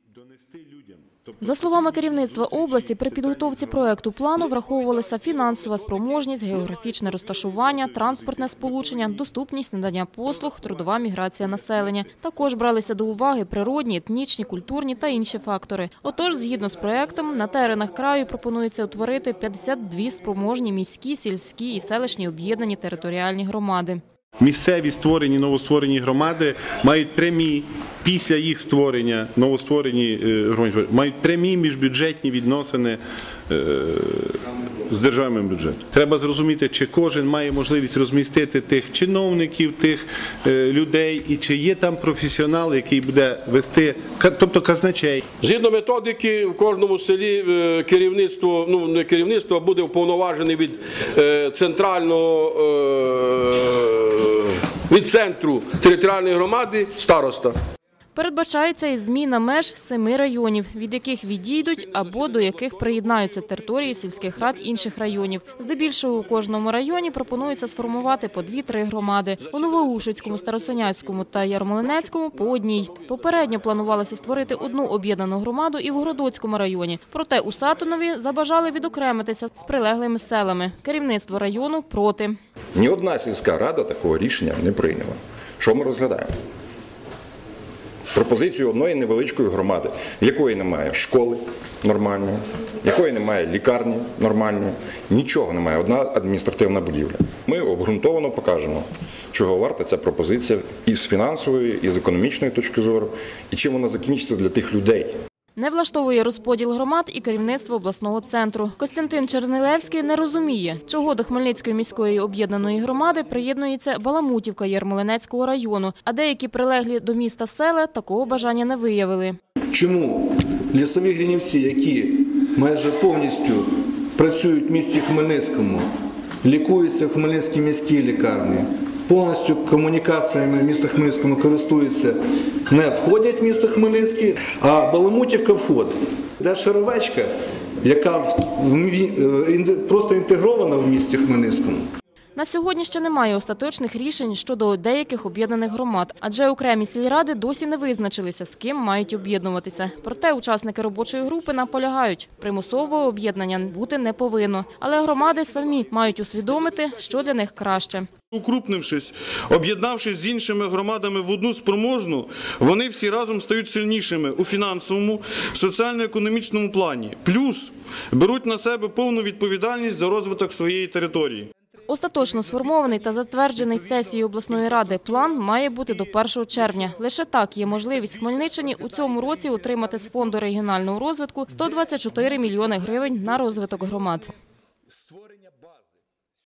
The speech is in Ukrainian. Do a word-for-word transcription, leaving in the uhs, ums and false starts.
За словами керівництва області, при підготовці проекту плану враховувалися фінансова спроможність, географічне розташування, транспортне сполучення, доступність надання послуг, трудова міграція населення. Також бралися до уваги природні, етнічні, культурні та інші фактори. Отож, згідно з проектом, на теренах краю пропонується утворити п'ятдесят дві спроможні міські, сільські і селищні об'єднані територіальні громади. Місцеві створені, новостворені громади мають прямі, після їх створення, новостворені громади, мають прямі міжбюджетні відносини з державним бюджетом. Треба зрозуміти, чи кожен має можливість розмістити тих чиновників, тих людей, і чи є там професіонал, який буде вести, тобто казначей. Згідно методики, в кожному селі керівництво, ну не керівництво, а буде уповноважений від центрального, від центру територіальної громади староста. Передбачається і зміна меж семи районів, від яких відійдуть або до яких приєднаються території сільських рад інших районів. Здебільшого у кожному районі пропонується сформувати по дві-три громади. У Новоушицькому, Старосинявському та Ярмолинецькому – по одній. Попередньо планувалося створити одну об'єднану громаду і в Городоцькому районі. Проте у Сатинові забажали відокремитися з прилеглими селами. Керівництво району – проти. Ні одна сільська рада такого рішення не прийняла. Що ми розглядаємо? Пропозицію одної невеличкої громади, в якої немає школи нормальної, в якої немає лікарні нормальної, нічого немає, одна адміністративна будівля. Ми обґрунтовано покажемо, чого варта ця пропозиція і з фінансової, і з економічної точки зору, і чим вона закінчиться для тих людей. Не влаштовує розподіл громад і керівництво обласного центру. Костянтин Чернилевський не розуміє, чого до Хмельницької міської об'єднаної громади приєднується Баламутівка Ярмолинецького району, а деякі прилеглі до міста села такого бажання не виявили. Чому лісові Гринівці, які майже повністю працюють в місті Хмельницькому, лікуються в Хмельницькій міській лікарні, повністю комунікаціями міста Хмельницького користуються, не входять в місто Хмельницький, а Баламутівка входить. Де Шаровечка, яка просто інтегрована в місті Хмельницькому. На сьогодні ще немає остаточних рішень щодо деяких об'єднаних громад, адже окремі сільради досі не визначилися, з ким мають об'єднуватися. Проте учасники робочої групи наполягають, примусового об'єднання бути не повинно. Але громади самі мають усвідомити, що для них краще. Укрупнившись, об'єднавшись з іншими громадами в одну спроможну, вони всі разом стають сильнішими у фінансовому, соціально-економічному плані. Плюс беруть на себе повну відповідальність за розвиток своєї території. Остаточно сформований та затверджений сесією обласної ради план має бути до першого червня. Лише так є можливість Хмельниччині у цьому році отримати з Фонду регіонального розвитку сто двадцять чотири мільйони гривень на розвиток громад.